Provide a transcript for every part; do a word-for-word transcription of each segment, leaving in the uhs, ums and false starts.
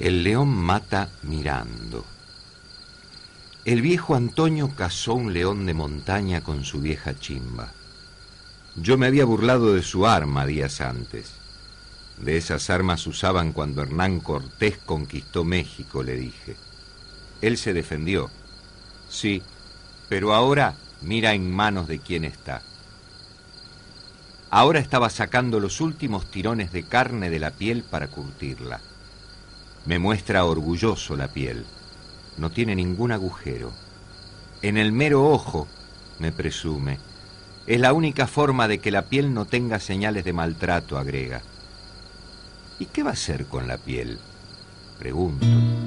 El león mata mirando. El viejo Antonio cazó un león de montaña con su vieja chimba. Yo me había burlado de su arma días antes. De esas armas usaban cuando Hernán Cortés conquistó México, le dije. Él se defendió. Sí, pero ahora mira en manos de quién está. Ahora estaba sacando los últimos tirones de carne de la piel para curtirla. Me muestra orgulloso la piel. No tiene ningún agujero. En el mero ojo, me presume. Es la única forma de que la piel no tenga señales de maltrato, agrega. ¿Y qué va a hacer con la piel?, pregunto.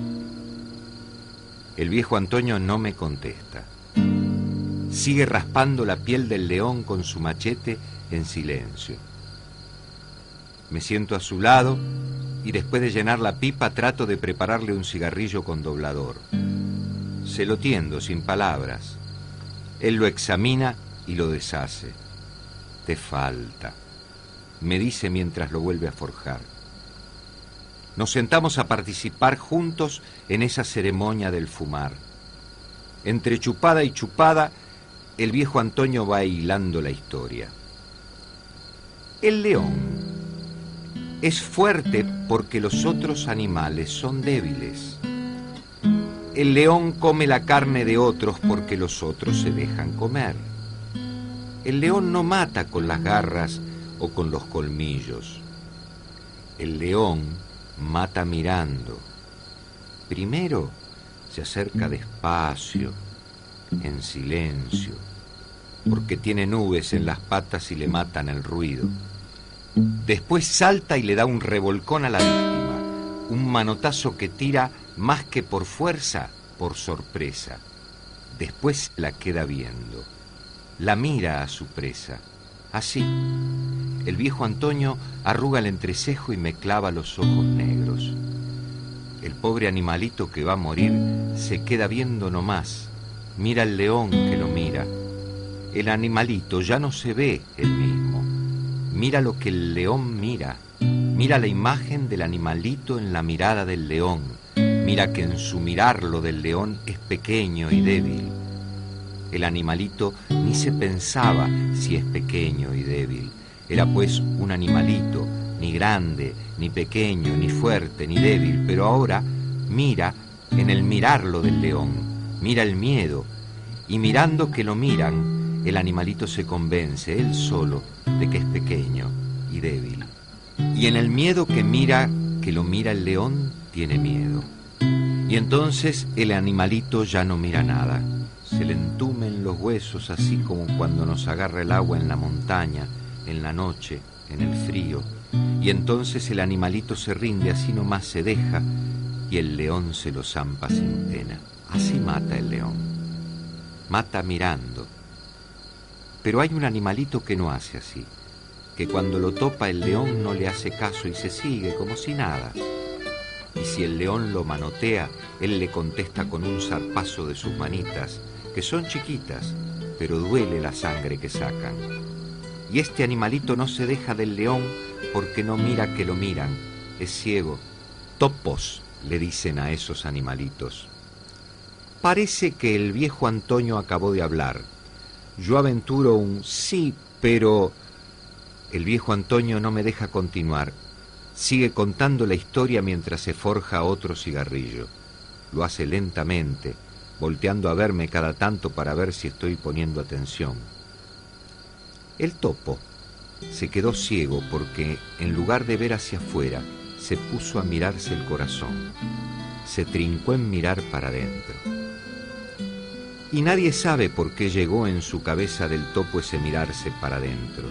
El viejo Antonio no me contesta. Sigue raspando la piel del león con su machete en silencio. Me siento a su lado y después de llenar la pipa trato de prepararle un cigarrillo con doblador. Se lo tiendo sin palabras. Él lo examina y lo deshace. Te falta, me dice mientras lo vuelve a forjar. Nos sentamos a participar juntos en esa ceremonia del fumar. Entre chupada y chupada, el viejo Antonio va hilando la historia. El león es fuerte porque los otros animales son débiles. El león come la carne de otros porque los otros se dejan comer. El león no mata con las garras o con los colmillos. El león mata mirando. Primero se acerca despacio, en silencio, porque tiene nubes en las patas y le matan el ruido. Después salta y le da un revolcón a la víctima, un manotazo que tira más que por fuerza, por sorpresa. Después la queda viendo, la mira a su presa. Así, el viejo Antonio arruga el entrecejo y me clava los ojos negros. El pobre animalito que va a morir se queda viendo nomás, mira al león que lo mira. El animalito ya no se ve él mismo. Mira lo que el león mira. Mira la imagen del animalito en la mirada del león. Mira que en su mirar lo del león es pequeño y débil. El animalito ni se pensaba si es pequeño y débil. Era pues un animalito, ni grande, ni pequeño, ni fuerte, ni débil. Pero ahora mira en el mirarlo del león. Mira el miedo. Y mirando que lo miran, el animalito se convence, él solo, de que es pequeño y débil. Y en el miedo que mira, que lo mira el león, tiene miedo. Y entonces el animalito ya no mira nada. Se le entumen los huesos así como cuando nos agarra el agua en la montaña, en la noche, en el frío. Y entonces el animalito se rinde, así nomás se deja, y el león se lo zampa sin pena. Así mata el león. Mata mirando. Pero hay un animalito que no hace así, que cuando lo topa el león no le hace caso y se sigue como si nada. Y si el león lo manotea, él le contesta con un zarpazo de sus manitas, que son chiquitas, pero duele la sangre que sacan. Y este animalito no se deja del león porque no mira que lo miran, es ciego. Topos, le dicen a esos animalitos. Parece que el viejo Antonio acabó de hablar. Yo aventuro un sí, pero el viejo Antonio no me deja continuar. Sigue contando la historia mientras se forja otro cigarrillo. Lo hace lentamente, volteando a verme cada tanto para ver si estoy poniendo atención. El topo se quedó ciego porque, en lugar de ver hacia afuera, se puso a mirarse el corazón. Se trincó en mirar para adentro. Y nadie sabe por qué llegó en su cabeza del topo ese mirarse para adentro.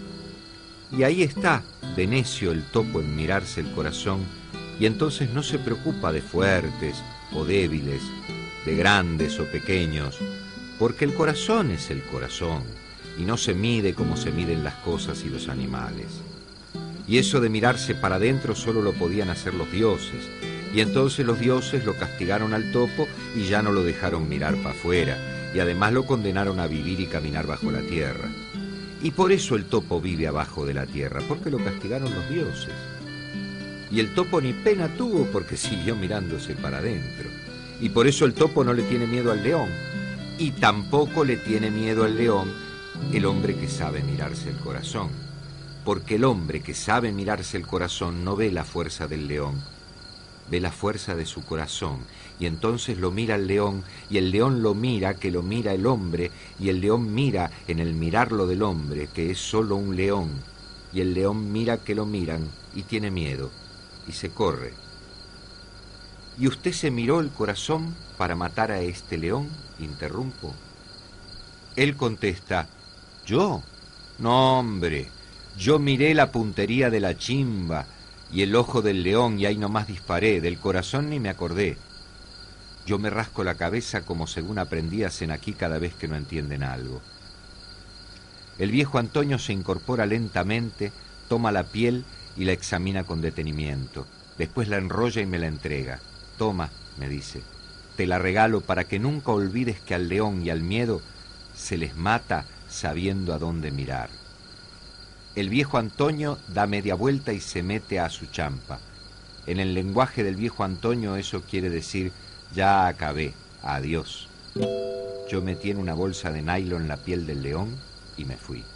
Y ahí está, de necio el topo en mirarse el corazón, y entonces no se preocupa de fuertes o débiles, de grandes o pequeños, porque el corazón es el corazón, y no se mide como se miden las cosas y los animales. Y eso de mirarse para adentro solo lo podían hacer los dioses, y entonces los dioses lo castigaron al topo y ya no lo dejaron mirar para afuera, y además lo condenaron a vivir y caminar bajo la tierra. Y por eso el topo vive abajo de la tierra, porque lo castigaron los dioses. Y el topo ni pena tuvo porque siguió mirándose para adentro. Y por eso el topo no le tiene miedo al león. Y tampoco le tiene miedo al león el hombre que sabe mirarse el corazón. Porque el hombre que sabe mirarse el corazón no ve la fuerza del león, ve la fuerza de su corazón. Y entonces lo mira el león, y el león lo mira, que lo mira el hombre, y el león mira en el mirarlo del hombre, que es solo un león, y el león mira que lo miran, y tiene miedo, y se corre. ¿Y usted se miró el corazón para matar a este león? Interrumpo. Él contesta, ¿yo? No, hombre, yo miré la puntería de la chimba y el ojo del león y ahí nomás disparé, del corazón ni me acordé. Yo me rasco la cabeza como según aprendí hacen aquí cada vez que no entienden algo. El viejo Antonio se incorpora lentamente, toma la piel y la examina con detenimiento. Después la enrolla y me la entrega. Toma, me dice, te la regalo para que nunca olvides que al león y al miedo se les mata sabiendo a dónde mirar. El viejo Antonio da media vuelta y se mete a su champa. En el lenguaje del viejo Antonio eso quiere decir, ya acabé, adiós. Yo metí en una bolsa de nylon la piel del león y me fui.